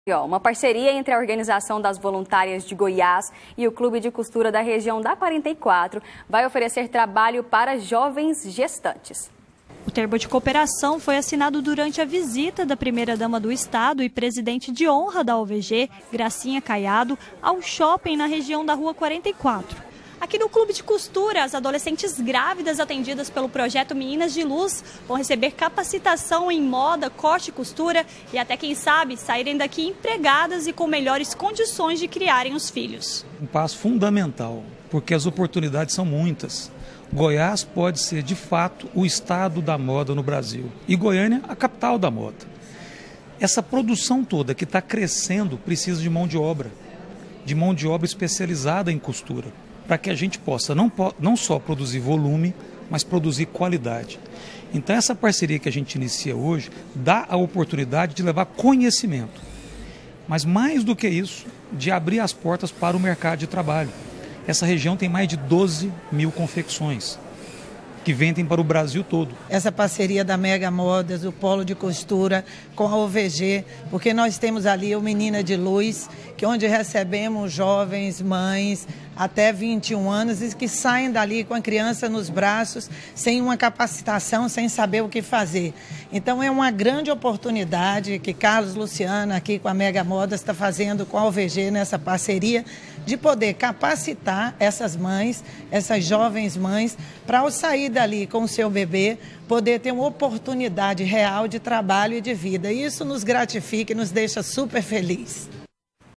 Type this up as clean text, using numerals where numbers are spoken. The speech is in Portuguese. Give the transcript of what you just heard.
Uma parceria entre a Organização das Voluntárias de Goiás e o Clube de Costura da região da 44 vai oferecer trabalho para jovens gestantes. O termo de cooperação foi assinado durante a visita da primeira-dama do estado e presidente de honra da OVG, Gracinha Caiado, ao shopping na região da Rua 44. Aqui no Clube de Costura, as adolescentes grávidas atendidas pelo projeto Meninas de Luz vão receber capacitação em moda, corte e costura e até, quem sabe, saírem daqui empregadas e com melhores condições de criarem os filhos. Um passo fundamental, porque as oportunidades são muitas. Goiás pode ser, de fato, o estado da moda no Brasil e Goiânia a capital da moda. Essa produção toda que está crescendo precisa de mão de obra especializada em costura, para que a gente possa não só produzir volume, mas produzir qualidade. Então essa parceria que a gente inicia hoje dá a oportunidade de levar conhecimento, mas mais do que isso, de abrir as portas para o mercado de trabalho. Essa região tem mais de 12 mil confecções que vendem para o Brasil todo. Essa parceria da Mega Modas, o Polo de Costura com a OVG, porque nós temos ali o Menina de Luz, que onde recebemos jovens, mães, até 21 anos, e que saem dali com a criança nos braços, sem uma capacitação, sem saber o que fazer. Então é uma grande oportunidade que Carlos Luciano, aqui com a Mega Modas, está fazendo com a OVG nessa parceria, de poder capacitar essas mães, essas jovens mães, para ao sair dali com o seu bebê, poder ter uma oportunidade real de trabalho e de vida. E isso nos gratifica e nos deixa super felizes.